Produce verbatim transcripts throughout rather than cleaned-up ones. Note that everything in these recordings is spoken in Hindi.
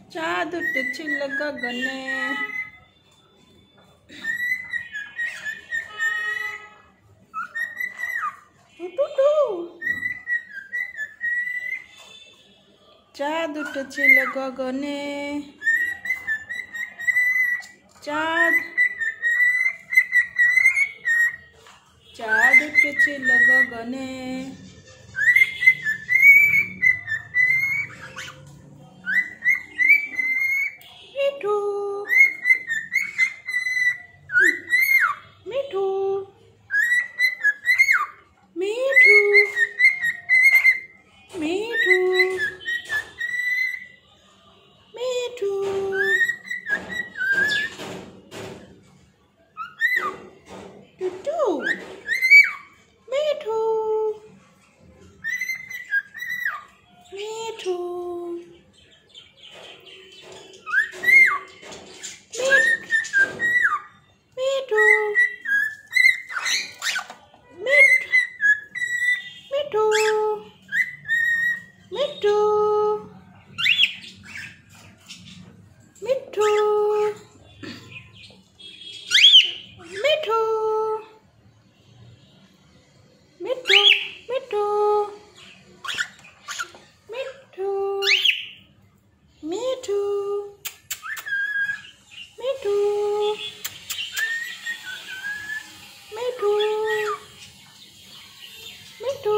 चाँद उठे गगने चाँद उठे गगने चाँद चाँद उठे गगने मिठू मिठू मिठू मिठू मिठू टुटू मिठू मिठू मिठू मिठू मिठू मिठू मिठू मिठू मिठू मिठू मिठू मिठू मिठू मिठू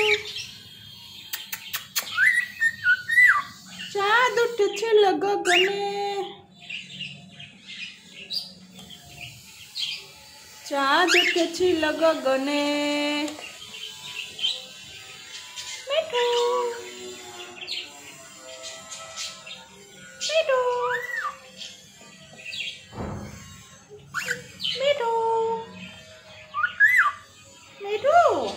चाँद उठे गगने चाँद उठे गगने मिठू मिठू मिठू मिठू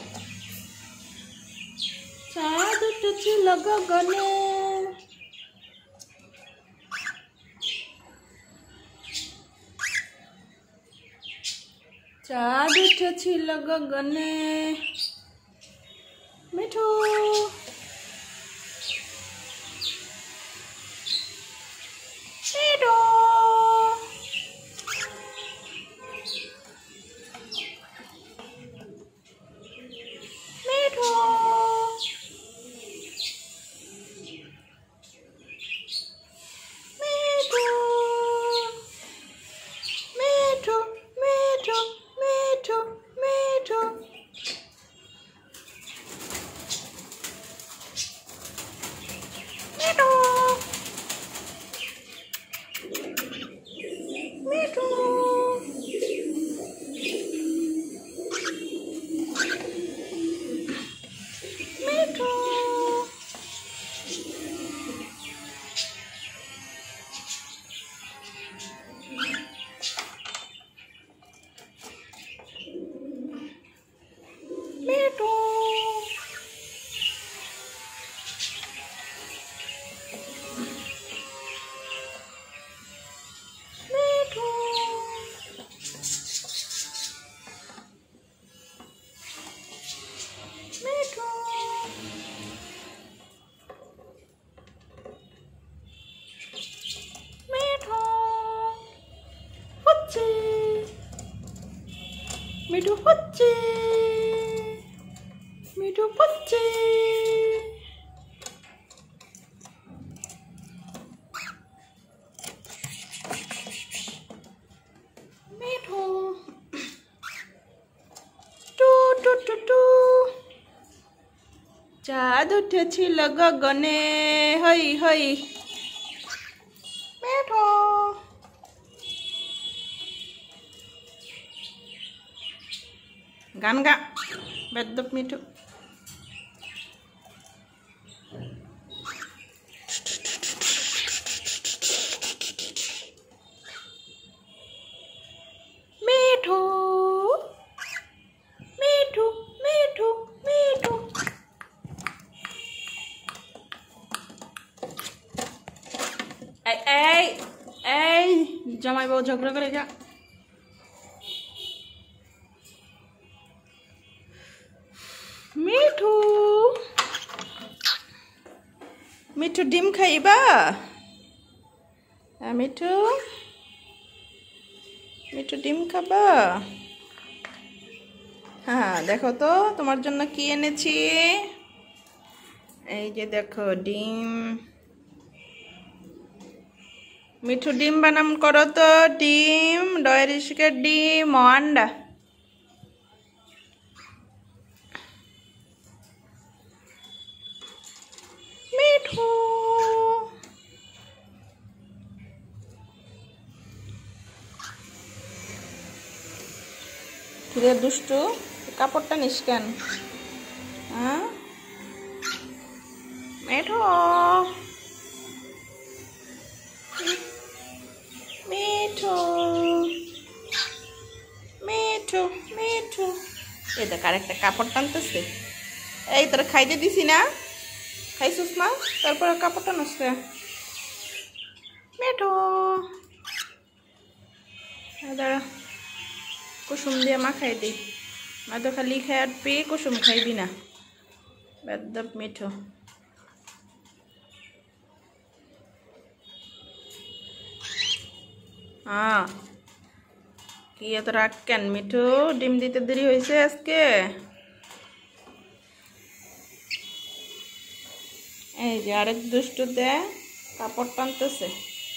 चाँद उठे गगने चाँद उठे गगने मिठू मिठू मिठू मिठू मिठू मिठू मिठू मिठू मिठू मिठू मिठू मिठू मिठू मिठू हुच्ची मिठू हुच्ची मिठू हुच्ची मिठू टू टू टू टू चाँद उठे गगने हई हई मिठू गान गा बेदप मिठू मिठू मिठू मिठू मिठू ए ए ए जमाई बहुत झगड़ा करेगा। मिठू मिठू डिम खाइबा। মিঠু মিঠু ডিম খাবা? হ্যাঁ দেখো তো তোমার জন্য কি এনেছি। এই যে দেখো ডিম। মিঠু ডিম বানাম করো তো। ডিম ডয়েরি শিকের ডিম আন্ডা। মিঠু কিরে দুষ্টু, কাপড়টা নিস কেন? হ্যাঁ মিঠু মিঠু মিঠু মিঠু এই দেখ আরেকটা কাপড় টানতেছে। এই তোর খাইতে দিছি না? খাইছিস না? তারপরে কাপড়টা নষ্ট। মিঠু দাঁড়া, কুসুম দিয়ে মাখাই দিই। মা তো খালি খাই আর পেয়ে কুসুম খাইবি না। বেদব মিঠু। হ্যাঁ কি এত রাগ কেন মিঠু? ডিম দিতে দেরি হয়েছে আজকে। এই যে আরেক দুষ্টু দে কাপড় টানতেছে।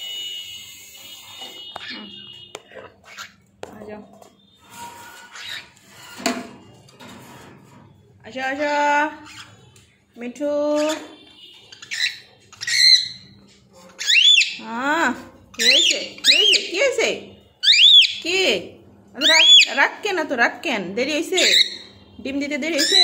আসো আসো মিঠু। হ্যাঁ কি হয়েছে কি হয়েছে কি হয়েছে কি? রাখ কেন তো রাখ কেন? দেরি হয়েছে ডিম দিতে দেরি হয়েছে।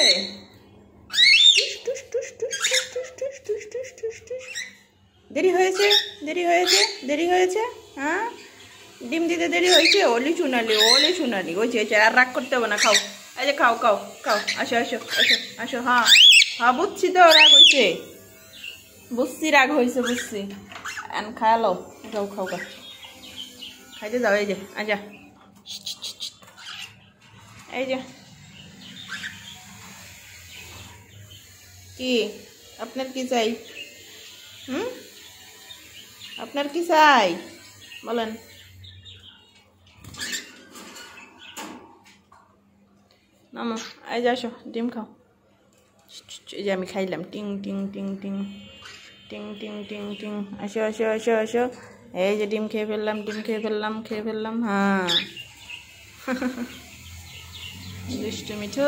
দেরি হয়েছে দেরি হয়েছে দেরি হয়েছে। হ্যাঁ ডিম দিতে দেরি হয়েছে। ওলি চুনালি ওলি চুনালি ওই যে আর রাগ করতে হবে না। খাও এই যে খাও খাও খাও। আসো আসো আসো আসো। হ্যাঁ হ্যাঁ বুঝছি তো রাগ হয়েছে। বুঝছি রাগ হয়েছে বুঝছি। এন খায়ালো খাও খাও খা খাইতে যাও। এই যে আজা এই যে কি আপনার কি চাই? হুম আপনার কি চাই বলেন? নামো এই যে আসো ডিম খাও। এই যে আমি খাইলাম। টিং টিং টিং টিং টিং টিং টিং টিং। আসো আসো আসো আসো। এই যে ডিম খেয়ে ফেললাম ডিম খেয়ে ফেললাম খেয়ে ফেললাম। হ্যাঁ দুষ্টু মিঠু।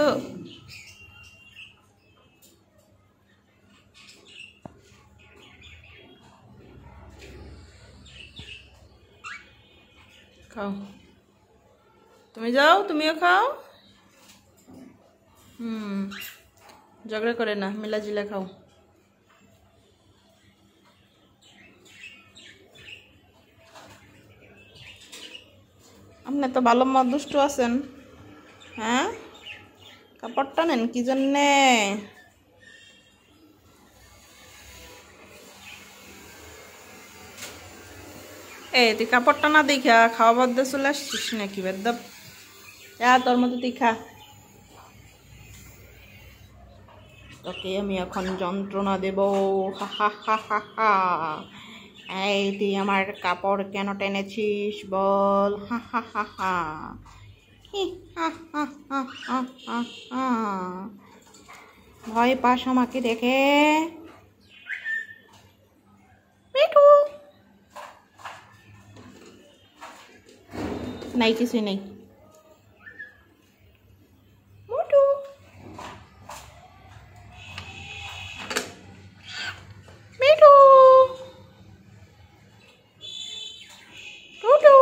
খাও তুমি যাও তুমিও খাও। হুম ঝগড়া করে না মিলাজিলা খাও। আপনি তো ভালো মা দুষ্টু আছেন। হ্যাঁ কাপড়টা নেন কি জন্যে? এই তুই কাপড়টা না দেখা খাওয়া বাদ চলে আসছিস নাকি? বেদব যা তোর মতো তুই খা। তোকে আমি এখন যন্ত্রণা দেব। হা হা হা হা হা। এই তুই আমার কাপড় কেন টেনেছিস বল? হা হা হা হা। হি হা হা হা হা হা হা। ভয় পাস আমাকে দেখে? মিঠু নাই কিছুই নেই। মিঠু মিঠু টুটু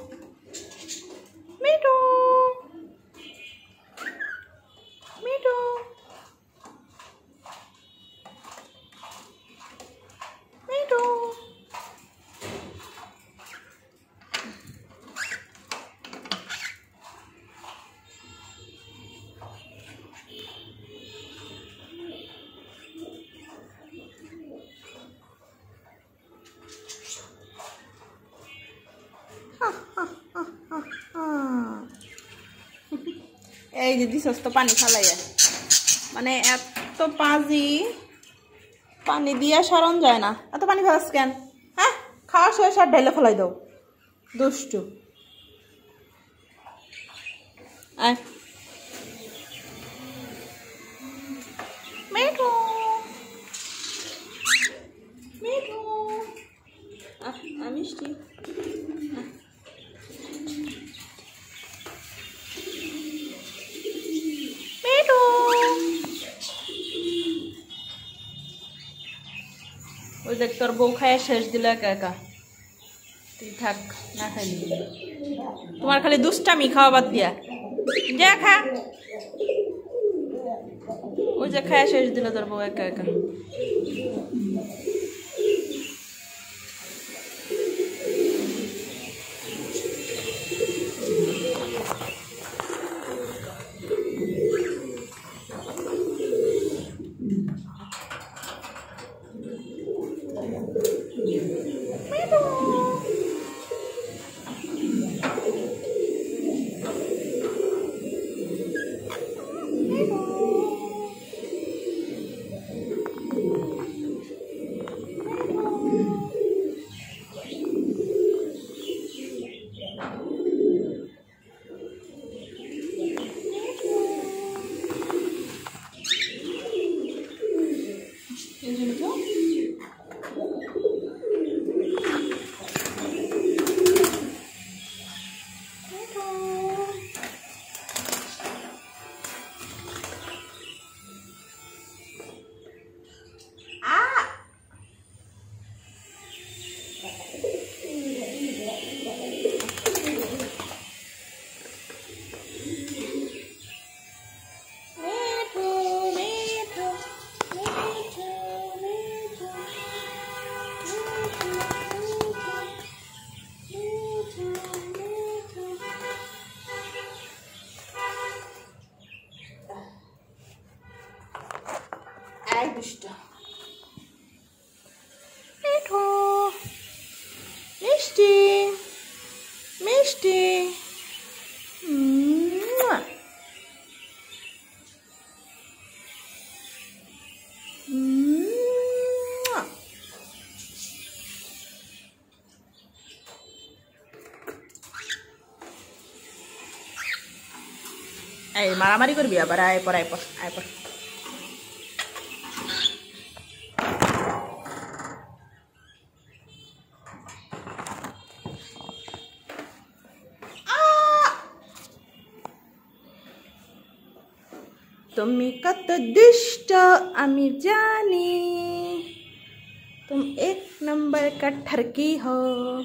মিঠু মিঠু মিঠু। এই যে দিছস তো পানি খালাইয়া। মানে এত পাজি পানি দিয়া সরণ যায় না। এত পানি খাওয়াস কেন? হ্যাঁ খাওয়া শেষ আর ঢেলে ফেলাই দাও দুষ্টু আয় মিঠু মিঠু আ মিষ্টি মিঠু ওই দেখ তোর বউ খায় শেষ দিল একা একা তুই থাক না খাইলি তোমার খালি দুষ্টামি খাওয়া বাদ দিয়া যা খা ওই যে খায় শেষ দিল তোর বউ একা একা মিঠু মিষ্টি মিষ্টি এই মারামারি করবি আবার আয় পর আয় পর আয় পর তুমি কত दुष्ट আমি জানি तुम एक नंबर का ठरकी हो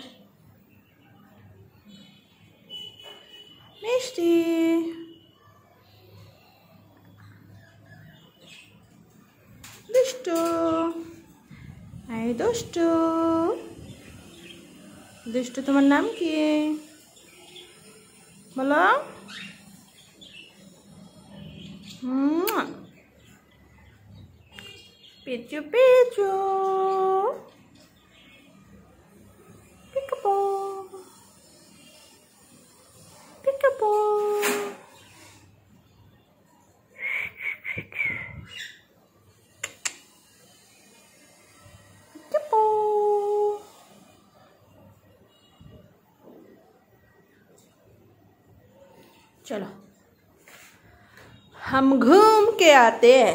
मिष्टी दुष्ट आए दुष्ट दुष्ट तुम्हार नाम की बोलो पिचू पिचू पिकपो पिकपो पिकपो चलो हम घूम के आते हैं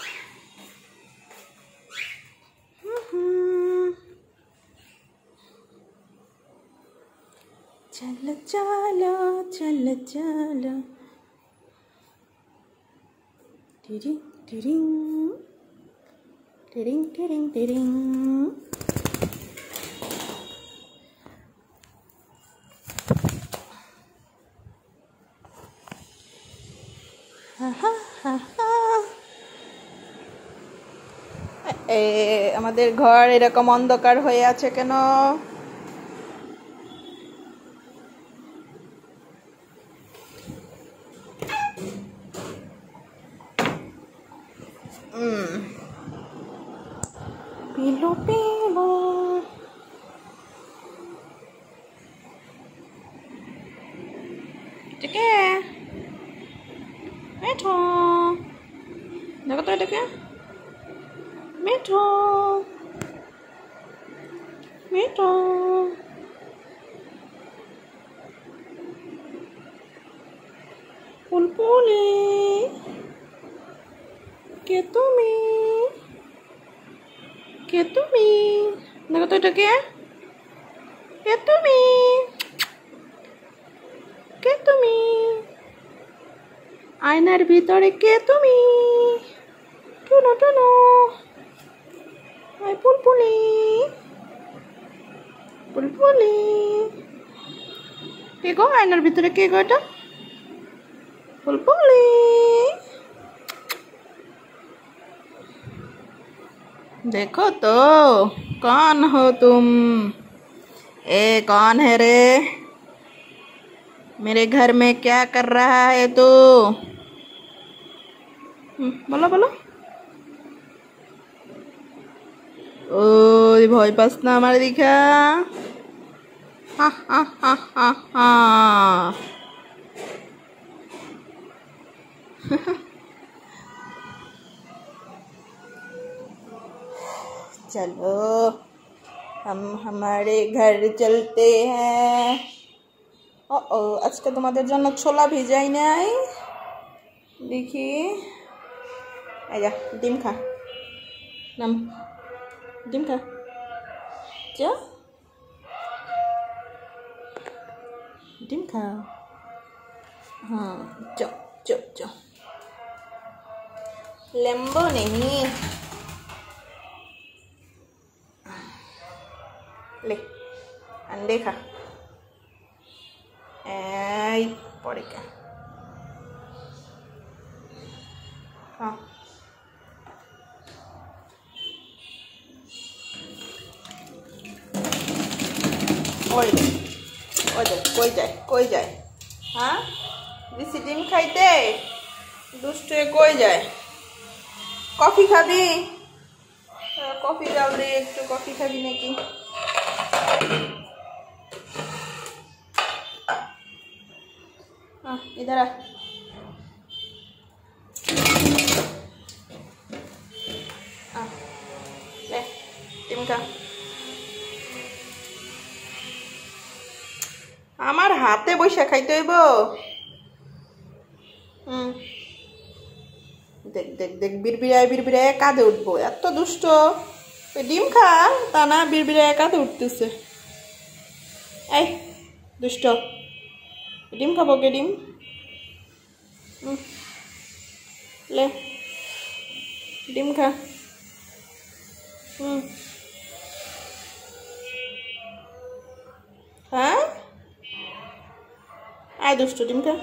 चलो चलो चलो चलो टिरिंग टिरिंग टिरिंग टिरिंग टिरिंग আমাদের ঘর এরকম অন্ধকার হয়ে আছে কেন? পিলো পিলো ঠিক আছে মিঠু দেখো তো এটাকে মিঠু মিঠু বুলবুলি কে তুমি কে তুমি দেখো তো এটা কে কে তুমি কে তুমি আয়নার ভিতরে কে তুমি টুনো টুনো আই বুলবুলি বুলবুলি কে গো আয়নার ভিতরে কে গো এটা बुलबुली देखो तो कौन हो तुम ए कौन है रे मेरे घर में क्या कर रहा है तू बोलो बोलो ओ भय पास ना हमारे दिखा हा हा हा हा हा चलो हम हमारे घर चलते हैं ओ ओ आज के तुम्हारे जन्म छोला भिजाई नहीं देखिए आजा डिम खा नम डिम खा जा डिम खा हाँ जाओ जाओ जाओ लेम्बो नहीं ले अंडे खा ऐ पड़े क्या हाँ ओए दे ओए दे कोई जाए कोई जाए हाँ बेसी डिम खाइते दुष्ट कोई जाए कॉफी खाबी कॉफी डाल दे एक तो कॉफी खाबी नाकि हाँ इधर आ ले डिम खा আমার হাতে বসে খাইতে হইব হুম দেখ দেখ দেখ বিড়বিড়ায় বিড়বিড়ায় কাঁদে উঠবো এত দুষ্ট ডিম খা তা না বিড়বিড়ায় কাঁদে উঠতেছে এই দুষ্ট ডিম খাবো কে ডিম ले डिम खा हम्म हाँ आए दोस्तों डिम खा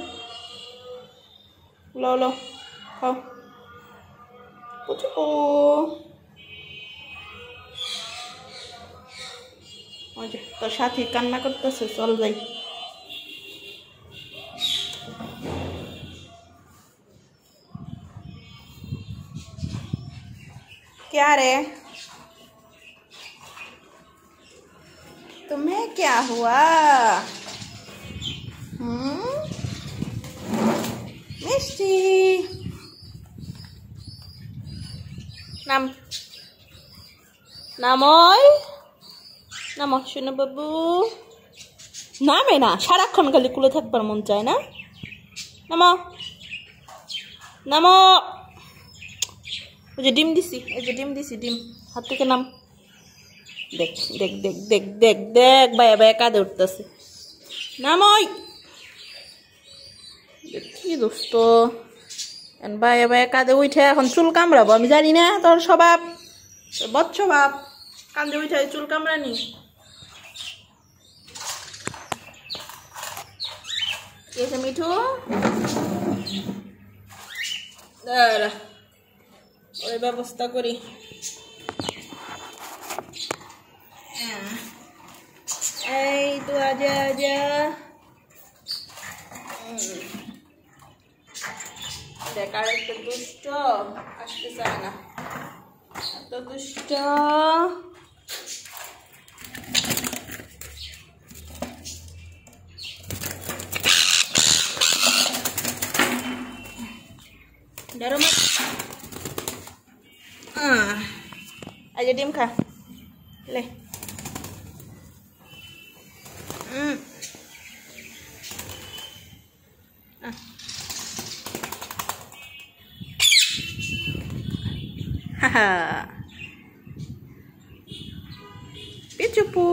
लो लो खाओ कुछ ओ तो साथी कान्ना करतेছে चल যাই क्या रे तुम्हें क्या हुआ हम्म मिष्टी नाम नामोय नामो शुनो बाबू नामे ना साराक्षण खाली कुले थाकबार मन चाय ना नामो नामो डिम दिसी डिम दिसी डिम हाथ থেকে নাম देख देख देख देख देख देख बाया बाया काঁদে উঠতেছে নাম ওই কি দোস্ত এন বায়া বায়া কাঁদে উঠে এখন চুল কামড়াবো আমি জানি না তোর স্বভাব বদ স্বভাব কাঁদে উঠে চুল কামড়ানি এসে মিঠু দাঁড়া ওই ব্যবস্থা করি এই তো আজা আজা দেখ আর একটা দুষ্ট আসতে চায় না এত দুষ্ট डरो मत आज डिम खा ले পিচুপু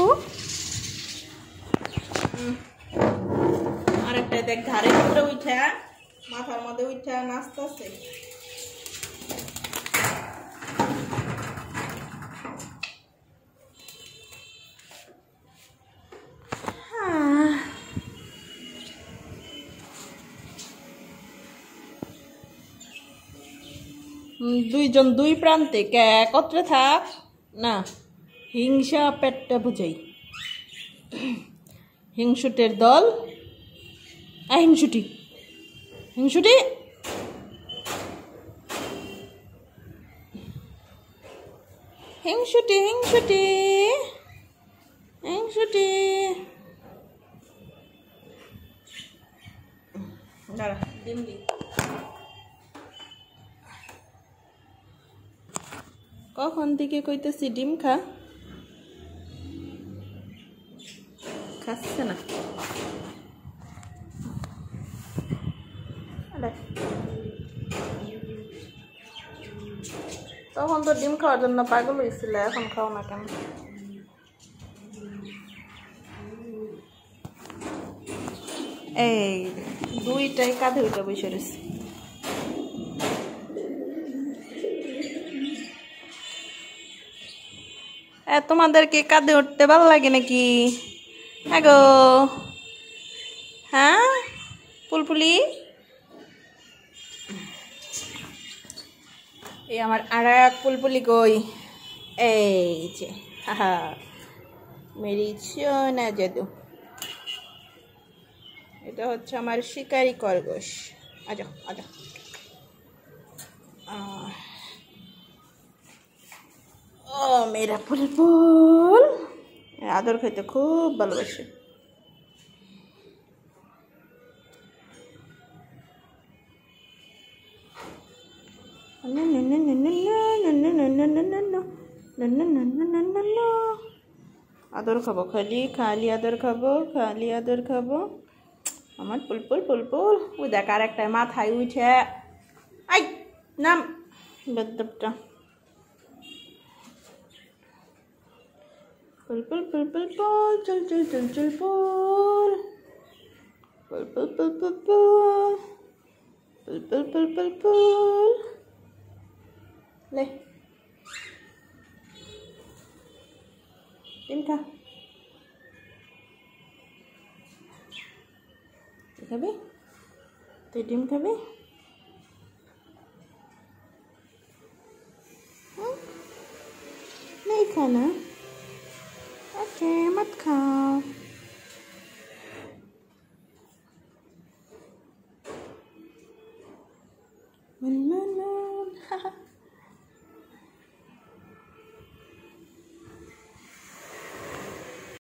আরেকটা দেখ ঘাড়ের উপরে উঠা মাথার মধ্যে উঠা নাচতেছে। দুইজন দুই প্রান্তে কে একত্রে থাক না, হিংসা পেটটা বুঝাই। হিংসুটের দল হিংসুটি হিংসুটি হিংসুটি হিংসুটি হিংসুটি দাঁড়া ডিম দি। কখন থেকে কইতেছি ডিম খা, খাচ্ছে না। তখন তো ডিম খাওয়ার জন্য পাগল হয়েছিল, এখন খাও না কেন? এই দুইটাই কাঁধে উঠে বসে রয়েছে। তোমাদেরকে কাঁধে উঠতে ভালো লাগে নাকি? হ্যাঁ গো, হ্যাঁ ফুলফুলি। এই আমার আর এক ফুলফুলি কই, এই যে হা মেরি সোনা জাদু। এটা হচ্ছে আমার শিকারি খরগোশ। আজা আজা ও মেরা ফুলফুল, আদর খেতে খুব ভালোবাসে। আদর খাবো, খালি খালি আদর খাবো, খালি আদর খাবো আমার ফুলফুল ফুলফুল। ও দেখ আর একটা মাথায় উঠে, আই নাম বেদবটা। ফুলফুল ফুলফুল ফুল চল চল চল চল ফুল ফুলফুল ফুলফুল ফুল ফুলফুল ফুলফুল ফুল। ले ডিম খা, খাবি তুই? ডিম খাবি? नहीं खाना? ओके मत खाओ।